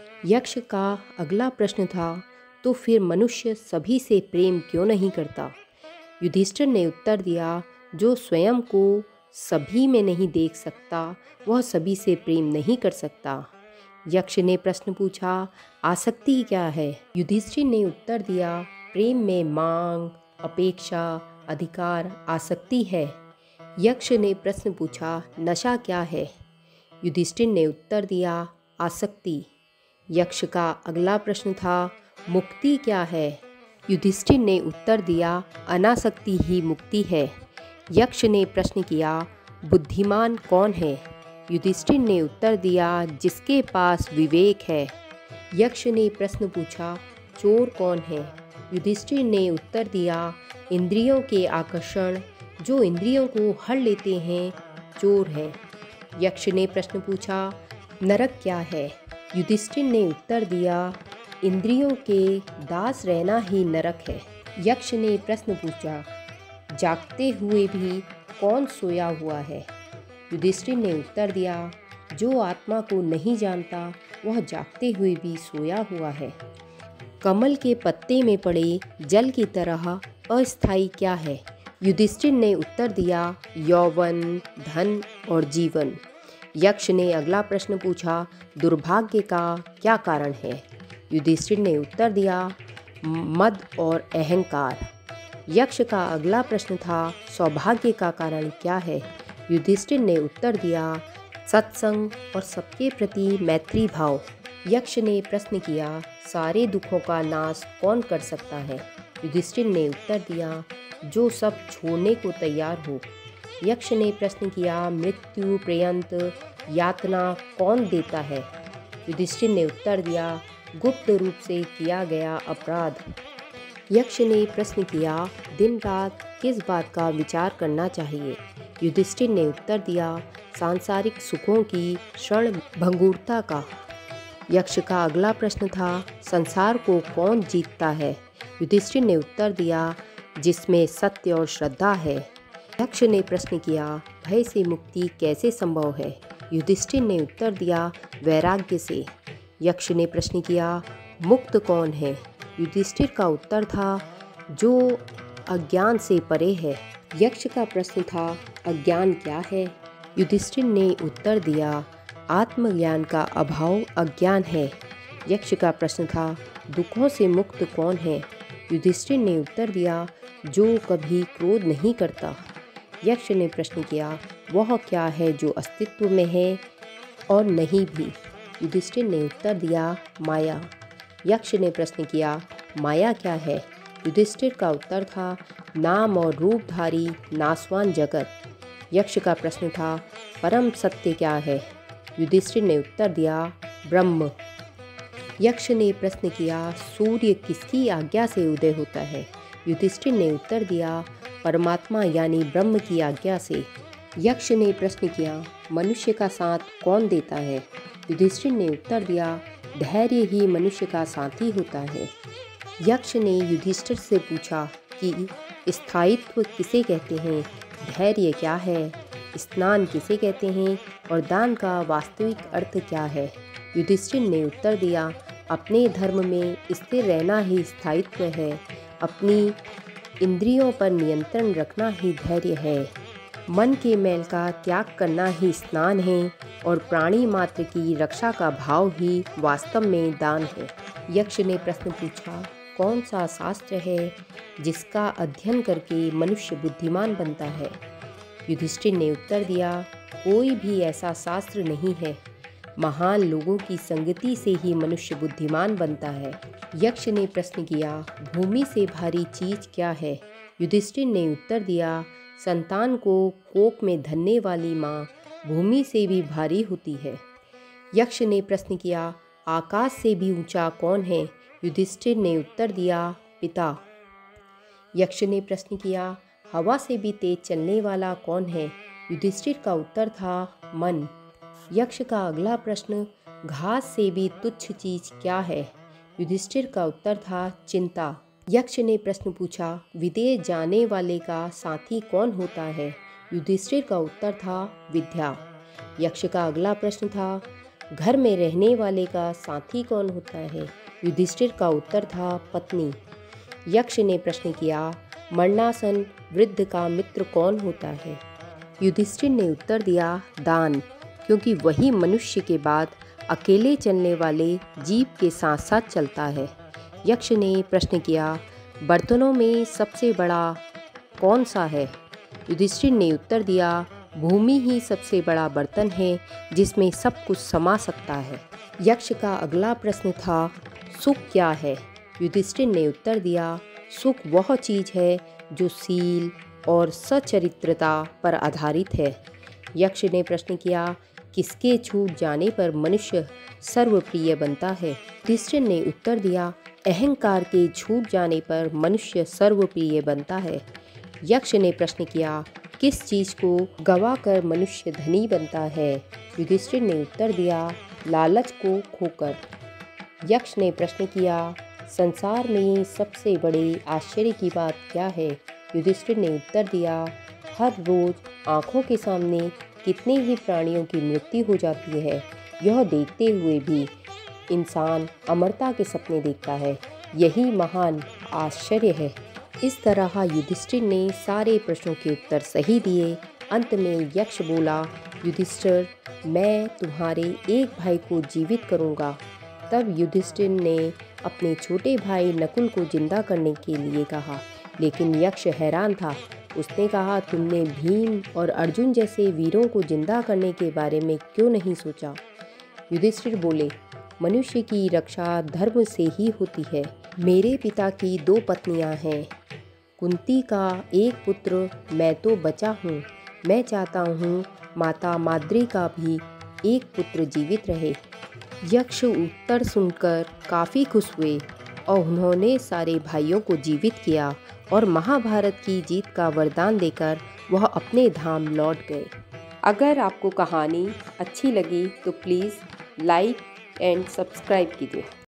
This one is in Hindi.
यक्ष का अगला प्रश्न था, तो फिर मनुष्य सभी से प्रेम क्यों नहीं करता? युधिष्ठिर ने उत्तर दिया, जो स्वयं को सभी में नहीं देख सकता वह सभी से प्रेम नहीं कर सकता। यक्ष ने प्रश्न पूछा, आसक्ति क्या है? युधिष्ठिर ने उत्तर दिया, प्रेम में मांग, अपेक्षा, अधिकार, आसक्ति है। यक्ष ने प्रश्न पूछा, नशा क्या है? युधिष्ठिर ने उत्तर दिया, आसक्ति। यक्ष का अगला प्रश्न था, मुक्ति क्या है? युधिष्ठिर ने उत्तर दिया, अनासक्ति ही मुक्ति है। यक्ष ने प्रश्न किया, बुद्धिमान कौन है? युधिष्ठिर ने उत्तर दिया, जिसके पास विवेक है। यक्ष ने प्रश्न पूछा, चोर कौन है? युधिष्ठिर ने उत्तर दिया, इंद्रियों के आकर्षण जो इंद्रियों को हर लेते हैं चोर है। यक्ष ने प्रश्न पूछा, नरक क्या है? युधिष्ठिर ने उत्तर दिया, इंद्रियों के दास रहना ही नरक है। यक्ष ने प्रश्न पूछा, जागते हुए भी कौन सोया हुआ है? युधिष्ठिर ने उत्तर दिया, जो आत्मा को नहीं जानता वह जागते हुए भी सोया हुआ है। कमल के पत्ते में पड़े जल की तरह अस्थायी क्या है? युधिष्ठिर ने उत्तर दिया, यौवन, धन और जीवन। यक्ष ने अगला प्रश्न पूछा, दुर्भाग्य का क्या कारण है? युधिष्ठिर ने उत्तर दिया, मद और अहंकार। यक्ष का अगला प्रश्न था, सौभाग्य का कारण क्या है? युधिष्ठिर ने उत्तर दिया, सत्संग और सबके प्रति मैत्री भाव। यक्ष ने प्रश्न किया, सारे दुखों का नाश कौन कर सकता है? युधिष्ठिर ने उत्तर दिया, जो सब छोड़ने को तैयार हो। यक्ष ने प्रश्न किया, मृत्यु पर्यंत यातना कौन देता है? युधिष्ठिर ने उत्तर दिया, गुप्त रूप से किया गया अपराध। यक्ष ने प्रश्न किया, दिन रात किस बात का विचार करना चाहिए? युधिष्ठिर ने उत्तर दिया, सांसारिक सुखों की क्षण भंगुरता का। यक्ष का अगला प्रश्न था, संसार को कौन जीतता है? युधिष्ठिर ने उत्तर दिया, जिसमें सत्य और श्रद्धा है। यक्ष ने प्रश्न किया, भय से मुक्ति कैसे संभव है? युधिष्ठिर ने उत्तर दिया, वैराग्य से। यक्ष ने प्रश्न किया, मुक्त कौन है? युधिष्ठिर का उत्तर था, जो अज्ञान से परे है। यक्ष का प्रश्न था, अज्ञान क्या है? युधिष्ठिर ने उत्तर दिया, आत्मज्ञान का अभाव अज्ञान है। यक्ष का प्रश्न था, दुखों से मुक्त कौन है? युधिष्ठिर ने उत्तर दिया, जो कभी क्रोध नहीं करता। यक्ष ने प्रश्न किया, वह क्या है जो अस्तित्व में है और नहीं भी? युधिष्ठिर ने उत्तर दिया, माया। यक्ष ने प्रश्न किया, माया क्या है? युधिष्ठिर का उत्तर था, नाम और रूपधारी नासवान जगत। यक्ष का प्रश्न था, परम सत्य क्या है? युधिष्ठिर ने उत्तर दिया, ब्रह्म। यक्ष ने प्रश्न किया, सूर्य किसकी आज्ञा से उदय होता है? युधिष्ठिर ने उत्तर दिया, परमात्मा यानी ब्रह्म की आज्ञा से। यक्ष ने प्रश्न किया, मनुष्य का साथ कौन देता है? युधिष्ठिर ने उत्तर दिया, धैर्य ही मनुष्य का साथी होता है। यक्ष ने युधिष्ठिर से पूछा कि स्थायित्व किसे कहते हैं, धैर्य क्या है, स्नान किसे कहते हैं और दान का वास्तविक अर्थ क्या है? युधिष्ठिर ने उत्तर दिया, अपने धर्म में स्थिर रहना ही स्थायित्व है, अपनी इंद्रियों पर नियंत्रण रखना ही धैर्य है, मन के मैल का त्याग करना ही स्नान है और प्राणी मात्र की रक्षा का भाव ही वास्तव में दान है। यक्ष ने प्रश्न पूछा, कौन सा शास्त्र है जिसका अध्ययन करके मनुष्य बुद्धिमान बनता है? युधिष्ठिर ने उत्तर दिया, कोई भी ऐसा शास्त्र नहीं है, महान लोगों की संगति से ही मनुष्य बुद्धिमान बनता है। यक्ष ने प्रश्न किया, भूमि से भारी चीज क्या है? युधिष्ठिर ने उत्तर दिया, संतान को कोख में धरने वाली माँ भूमि से भी भारी होती है। यक्ष ने प्रश्न किया, आकाश से भी ऊंचा कौन है? युधिष्ठिर ने उत्तर दिया, पिता। यक्ष ने प्रश्न किया, हवा से भी तेज चलने वाला कौन है? युधिष्ठिर का उत्तर था, मन। यक्ष का अगला प्रश्न, घास से भी तुच्छ चीज क्या है? युधिष्ठिर का उत्तर था, चिंता। यक्ष ने प्रश्न पूछा, विदेश जाने वाले का साथी कौन होता है? युधिष्ठिर का उत्तर था, विद्या। यक्ष का अगला प्रश्न था, घर में रहने वाले का साथी कौन होता है? युधिष्ठिर का उत्तर था पत्नी। यक्ष ने प्रश्न किया, मरणासन वृद्ध का मित्र कौन होता है? युधिष्ठिर ने उत्तर दिया, दान, क्योंकि वही मनुष्य के बाद अकेले चलने वाले जीव के साथ साथ चलता है। यक्ष ने प्रश्न किया, बर्तनों में सबसे बड़ा कौन सा है? युधिष्ठिर ने उत्तर दिया, भूमि ही सबसे बड़ा बर्तन है जिसमें सब कुछ समा सकता है। यक्ष का अगला प्रश्न था, सुख क्या है? युधिष्ठिर ने उत्तर दिया, सुख वह चीज़ है जो शील और सचरित्रता पर आधारित है। यक्ष ने प्रश्न किया, किसके छूट जाने पर मनुष्य सर्वप्रिय बनता है? युधिष्ठिर ने उत्तर दिया, अहंकार के छूट जाने पर मनुष्य सर्वप्रिय बनता है। यक्ष ने प्रश्न किया, किस चीज़ को गवाकर मनुष्य धनी बनता है? युधिष्ठिर ने उत्तर दिया, लालच को खोकर। यक्ष ने प्रश्न किया, संसार में सबसे बड़े आश्चर्य की बात क्या है? युधिष्ठिर ने उत्तर दिया, हर रोज आँखों के सामने कितने ही प्राणियों की मृत्यु हो जाती है, यह देखते हुए भी इंसान अमरता के सपने देखता है, यही महान आश्चर्य है। इस तरह युधिष्ठिर ने सारे प्रश्नों के उत्तर सही दिए। अंत में यक्ष बोला, युधिष्ठिर, मैं तुम्हारे एक भाई को जीवित करूँगा। तब युधिष्ठिर ने अपने छोटे भाई नकुल को जिंदा करने के लिए कहा, लेकिन यक्ष हैरान था। उसने कहा, तुमने भीम और अर्जुन जैसे वीरों को जिंदा करने के बारे में क्यों नहीं सोचा? युधिष्ठिर बोले, मनुष्य की रक्षा धर्म से ही होती है। मेरे पिता की 2 पत्नियां हैं, कुंती का एक पुत्र मैं तो बचा हूँ। मैं चाहता हूँ माता माद्री का भी एक पुत्र जीवित रहे। यक्ष उत्तर सुनकर काफ़ी खुश हुए और उन्होंने सारे भाइयों को जीवित किया और महाभारत की जीत का वरदान देकर वह अपने धाम लौट गए। अगर आपको कहानी अच्छी लगी तो प्लीज़ लाइक एंड सब्सक्राइब कीजिए।